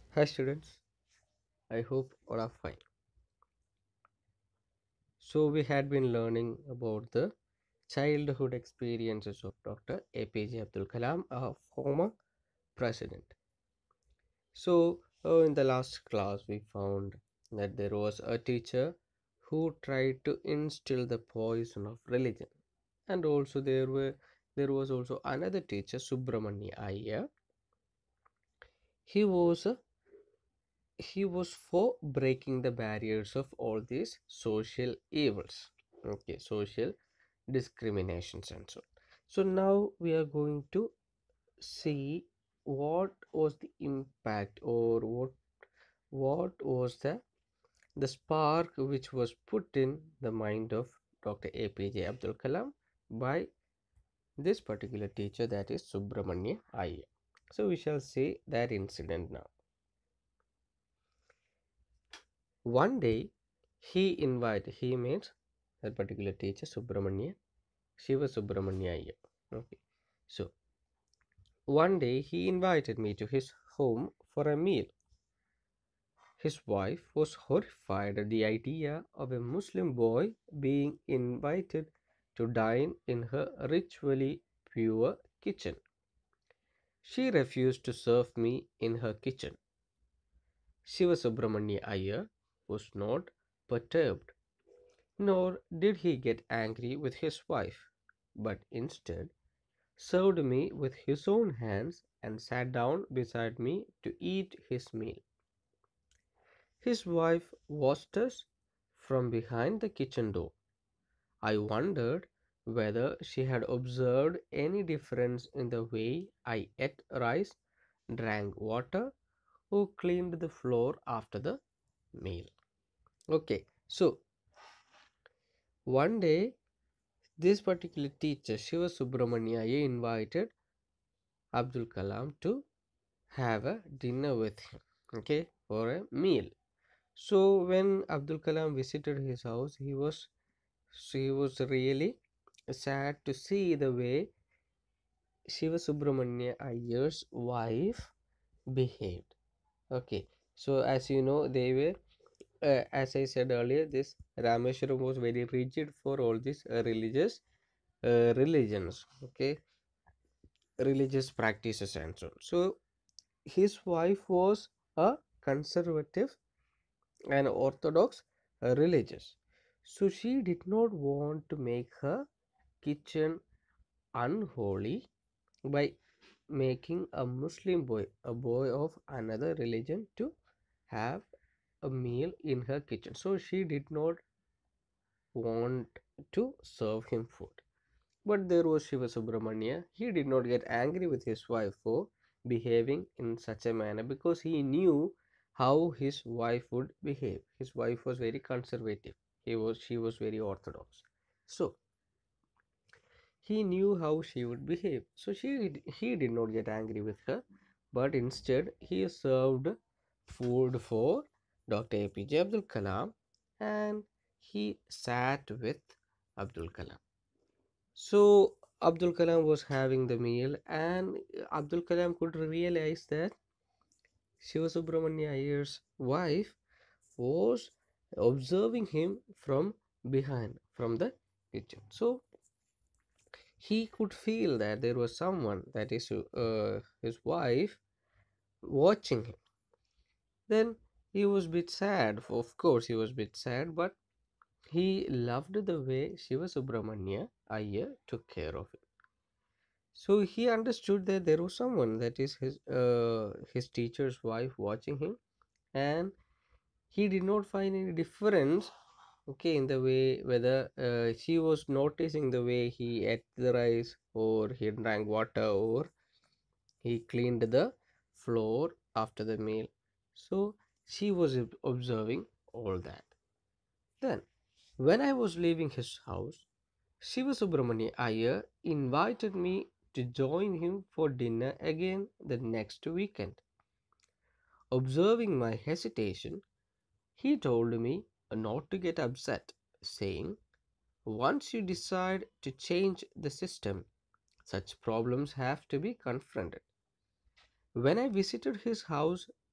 Hi students, I hope all are fine. So we had been learning about the childhood experiences of Dr. APJ Abdul Kalam, a former president. So in the last class we found that there was a teacher who tried to instill the poison of religion, and also there was also another teacher, Subramanya Iyer. He was he was for breaking the barriers of all these social evils, okay, social discriminations and so on. So now we are going to see what was the impact, or what was the spark which was put in the mind of Dr. APJ Abdul Kalam by this particular teacher, that is Subramanya Iyer. So we shall see that incident now. One day he means that particular teacher, Subramanya, Shiva Subramanya Iyer. Okay. So one day he invited me to his home for a meal. His wife was horrified at the idea of a Muslim boy being invited to dine in her ritually pure kitchen. She refused to serve me in her kitchen. Shiva Subramanya Iyer was not perturbed, nor did he get angry with his wife, but instead served me with his own hands and sat down beside me to eat his meal. His wife watched us from behind the kitchen door. I wondered whether she had observed any difference in the way I ate rice, drank water, or cleaned the floor after the meal. Okay, so one day this particular teacher, Shiva Subramanya, invited Abdul Kalam to have a dinner with him, okay, for a meal. So when Abdul Kalam visited his house, he was really sad to see the way Shiva Subramanya Iyer's wife behaved. Okay, so as you know, they were, as I said earlier, this Rameshwaram was very rigid for all these religious religions. Okay, religious practices and so on. So his wife was a conservative and orthodox religious. So she did not want to make her kitchen unholy by making a Muslim boy, a boy of another religion, to have a meal in her kitchen. So she did not want to serve him food. But there was Shiva Subramanya. He did not get angry with his wife for behaving in such a manner, because he knew how his wife would behave. His wife was very conservative. She was very orthodox. So he knew how she would behave. So he did not get angry with her, but instead he served food for Dr. APJ Abdul Kalam, and he sat with Abdul Kalam. So Abdul Kalam was having the meal, and Abdul Kalam could realize that Shiva Subramanya Iyer's wife was observing him from behind, from the kitchen. So he could feel that there was someone, that is his wife, watching him. Then he was a bit sad. Of course, he was a bit sad, but he loved the way Shiva Subramanya Iyer took care of him. So he understood that there was someone, that is his teacher's wife, watching him, and he did not find any difference, okay, in the way whether she was noticing the way he ate the rice, or he drank water, or he cleaned the floor after the meal. So she was observing all that. Then, when I was leaving his house, Shiva Subramanya Iyer invited me to join him for dinner again the next weekend. Observing my hesitation, he told me not to get upset, saying, once you decide to change the system, such problems have to be confronted. When I visited his house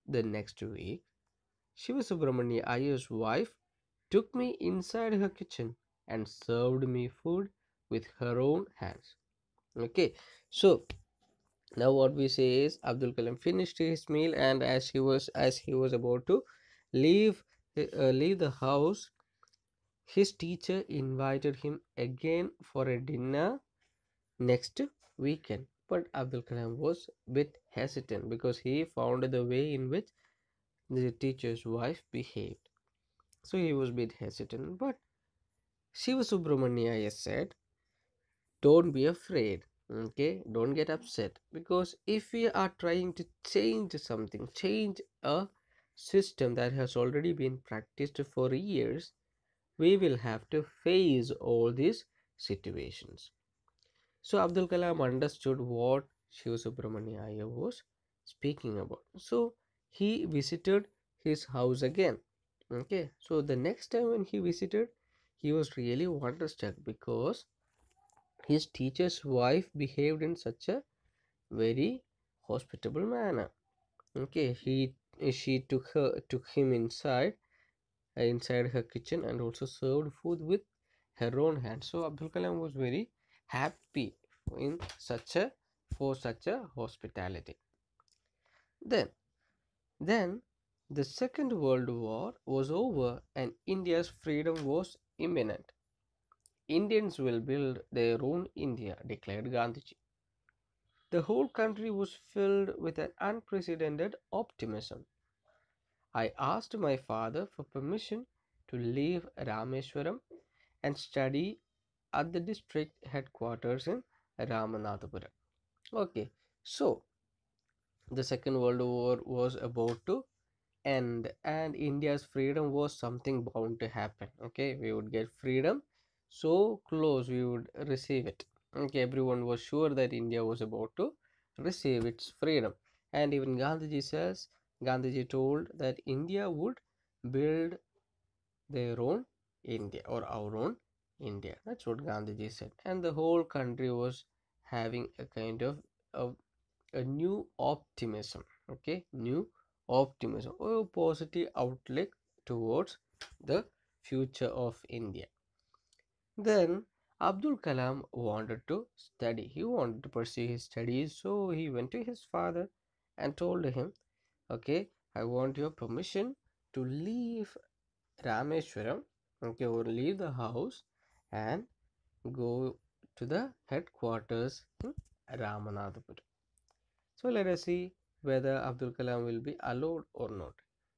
The next week, Shiva Subramania Iyer's wife took me inside her kitchen and served me food with her own hands. Okay, so now what we say is Abdul Kalam finished his meal, and as he was about to leave leave the house, his teacher invited him again for a dinner next weekend. But Abdul Kalam was a bit hesitant because he found the way in which the teacher's wife behaved. So he was a bit hesitant. But Shiva Subramania said, don't be afraid. Okay, don't get upset, because if we are trying to change something, change a system that has already been practiced for years, we will have to face all these situations. So Abdul Kalam understood what Shiva Subramania Iyer was speaking about. So he visited his house again. Okay, so the next time when he visited, he was really wonderstruck because his teacher's wife behaved in such a very hospitable manner. Okay, she took him inside her kitchen and also served food with her own hands. So Abdul Kalam was very happy in such a hospitality. Then then the Second World War was over and India's freedom was imminent. Indians will build their own India, declared Gandhiji. The whole country was filled with an unprecedented optimism. I asked my father for permission to leave Rameswaram and study at the district headquarters in Ramanathapuram. Okay, so the Second World War was about to end, and India's freedom was something bound to happen. Okay, we would get freedom so close, we would receive it. Okay, everyone was sure that India was about to receive its freedom, and even Gandhiji told that India would build their own India, or our own India. That's what Gandhiji said, and the whole country was having a kind of a, a new optimism. Okay, new optimism, or positive outlook towards the future of India. Then Abdul Kalam wanted to study. He wanted to pursue his studies, so he went to his father and told him, okay, I want your permission to leave Rameshwaram, okay, or leave the house and go to the headquarters in Ramanathapuram. So let us see whether Abdul Kalam will be allowed or not.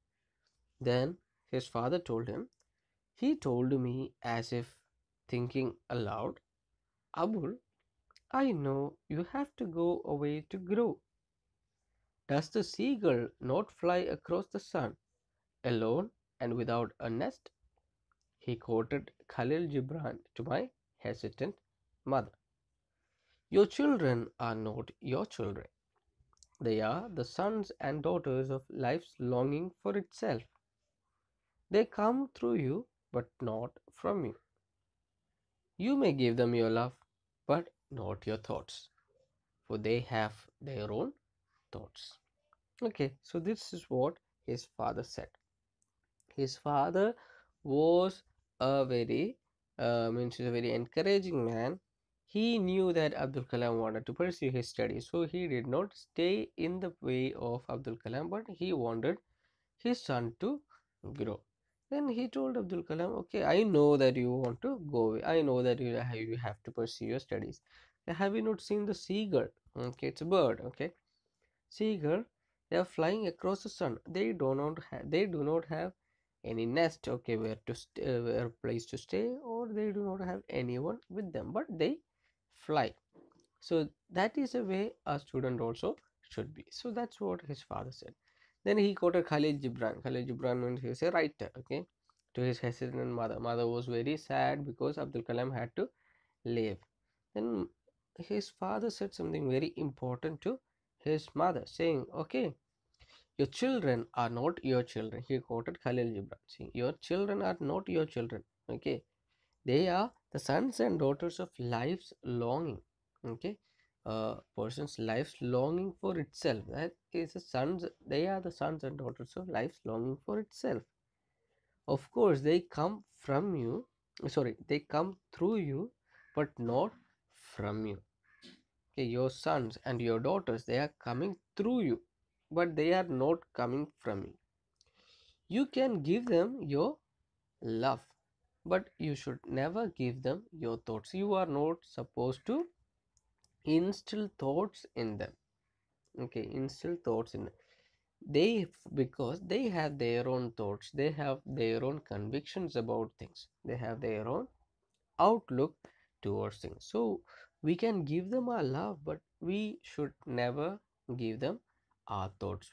Then his father told him, he told me as if thinking aloud, Abul, I know you have to go away to grow. Does the seagull not fly across the sun, alone and without a nest? He quoted Khalil Gibran to my hesitant mother. Your children are not your children. They are the sons and daughters of life's longing for itself. They come through you, but not from you. You may give them your love, but not your thoughts, for they have their own thoughts. Okay, so this is what his father said. His father was a very he's a very encouraging man. He knew that Abdul Kalam wanted to pursue his studies, so he did not stay in the way of Abdul Kalam, but he wanted his son to grow. Then he told Abdul Kalam, okay, I know that you want to go away. I know that you have to pursue your studies. Have you not seen the seagull? Okay, it's a bird. Okay, seagull, they are flying across the sun. They do not have any nest. Okay, where place to stay, or they do not have anyone with them, but they fly. So that is a way a student also should be. So that's what his father said. Then he quoted Khalid Gibran. Khalid Gibran means he was a writer, okay, to his hesitant mother. Mother was very sad because Abdul Kalam had to leave. Then his father said something very important to his mother, saying, okay, your children are not your children. He quoted Khalil Gibran, saying, your children are not your children, okay, they are the sons and daughters of life's longing, okay, person's life's longing for itself. That is the sons, they are the sons and daughters of life's longing for itself. Of course, they come from you, sorry, they come through you, but not from you. Okay, your sons and your daughters, they are coming through you, but they are not coming from you. You can give them your love, but you should never give them your thoughts. You are not supposed to instill thoughts in them. Okay, instill thoughts in them. They, because they have their own thoughts, they have their own convictions about things, they have their own outlook towards things. So we can give them our love, but we should never give them our thoughts.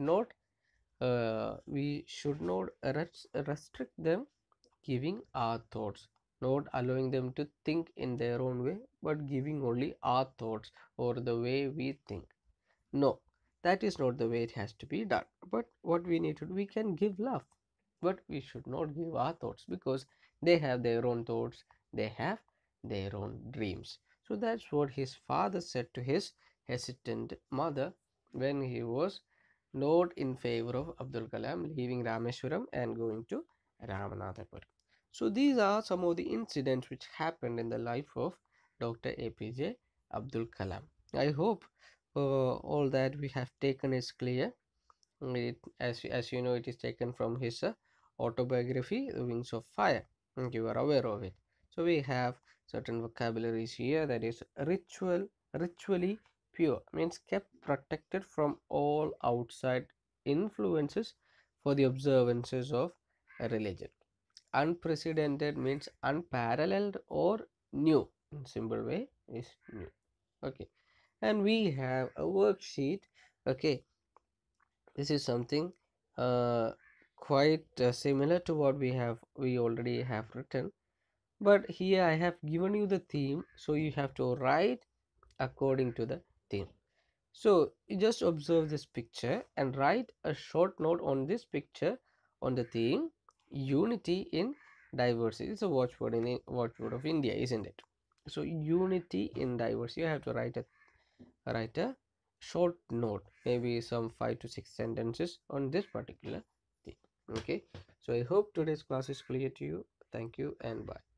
We should not restrict them giving our thoughts, not allowing them to think in their own way, but giving only our thoughts or the way we think. No, that is not the way it has to be done. But what we need to do, we can give love, but we should not give our thoughts, because they have their own thoughts, they have their own dreams. So that's what his father said to his hesitant mother when he was not in favor of Abdul Kalam leaving Rameshwaram and going to Ramanathapuram. So these are some of the incidents which happened in the life of Dr. APJ Abdul Kalam. I hope all that we have taken is clear. As you know, it is taken from his autobiography, The Wings of Fire, and you are aware of it. So we have certain vocabularies here, that is ritually pure, means kept protected from all outside influences for the observances of a religion. Unprecedented means unparalleled or new. In simple way is new. Okay, and we have a worksheet. Okay, this is something uh, quite similar to what we already have written, but here I have given you the theme, so you have to write according to the theme. So you just observe this picture and write a short note on this picture on the theme unity in diversity. It's a watchword in the watchword of India, isn't it? So unity in diversity, you have to write a short note, maybe some 5 to 6 sentences on this particular thing. Okay, so I hope today's class is clear to you. Thank you and bye.